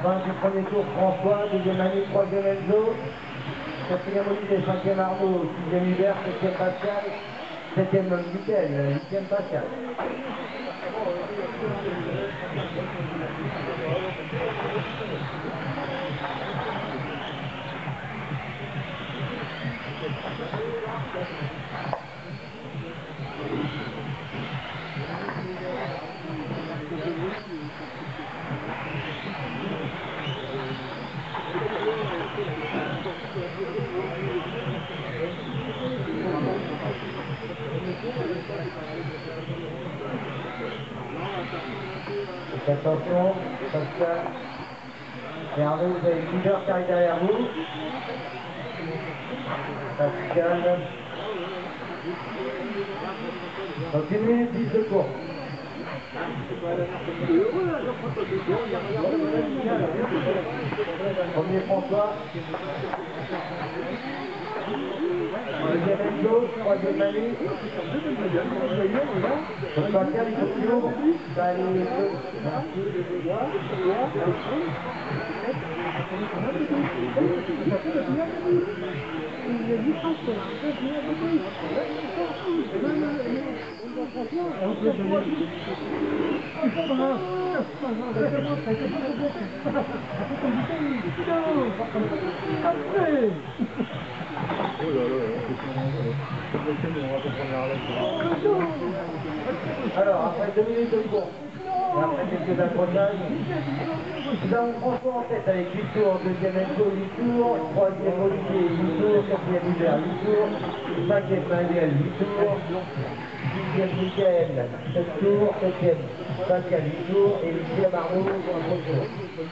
Fin du premier tour, François, deuxième Manu, troisième Enzo, quatrième Olivier, cinquième Arnaud, sixième Hubert, septième Pascal, septième Mickaël, huitième Pascal. Attention, Pascal et Arnaud, vous avez une leader qui arrive derrière vous. Pascal. Donc 1 minute 10 de cours. Premier François. Deuxième Enzo, troisième Manu. Donc Pascal, il faut toujours. Ça allait Alors, après 2 minutes de course, et après quelques accrochages, nous avons François en tête avec 8 tours, deuxième Enzo, 8 tours, troisième Olivier, 8 tours, quatrième Hubert, 8 tours, cinquième Manuel, 8 tours, sixième Mickaël, 7 tours, septième Pascal, 8 tours, et huitième Arnaud, 3 tours.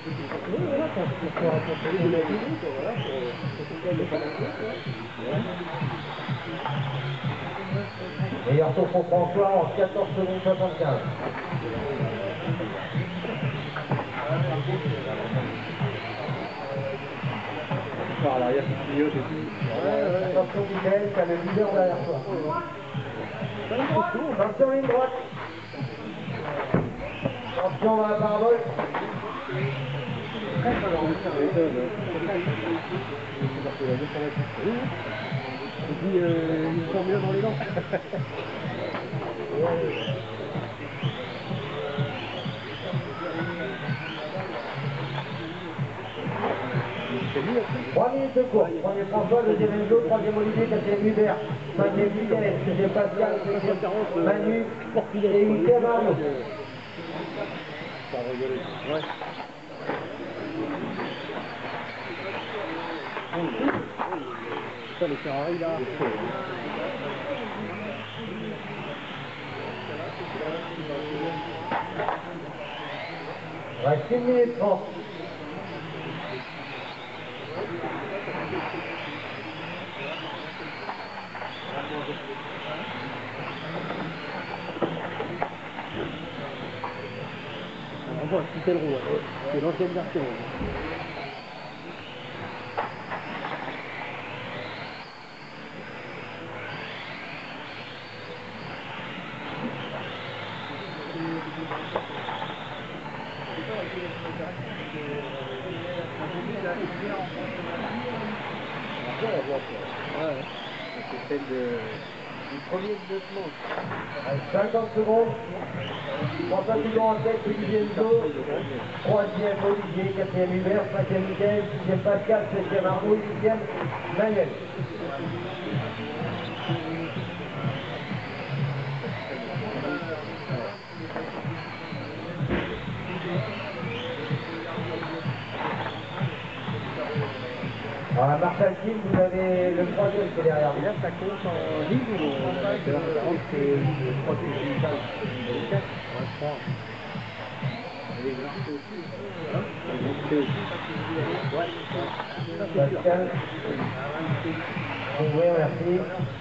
Meilleur tour pour François en 14 secondes 75. Par l'arrière qui clignote et tout. Attention Mickaël, qui a le leader derrière toi. Attention ligne droite. Attention dans la parabole. Et puis, ils sont bien dans les dents. Trois minutes de course. Premier François, deuxième Enzo, troisième Olivier, quatrième Hubert, cinquième Mickaël, sixième Pascal, septième Manu et huitième Arnaud. Ouais. Putain, les Ferrari là. Reste 1 minute 30. On voit un petit roue, c'est l'ancienne version. Ouais, c'est celle du premier de 50 secondes. François Tudon en tête, Olivier Enzo, troisième Olivier, quatrième Hubert, cinquième Mickaël, sixième Pascal, septième Arnaud, huitième Manuel. Alors, Marshall King, vous avez le troisième qui est derrière vous. Et là, ça compte en ligne ou je crois que c'est une salle. Ouais, je crois. Pascal. Oui, merci.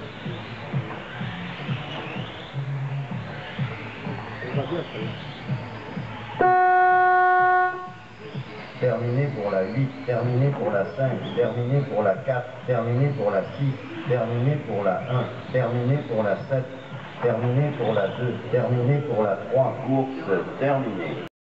Terminé pour la 8, terminé pour la 5, terminé pour la 4, terminé pour la 6, terminé pour la 1, terminé pour la 7, terminé pour la 2, terminé pour la 3, course terminée.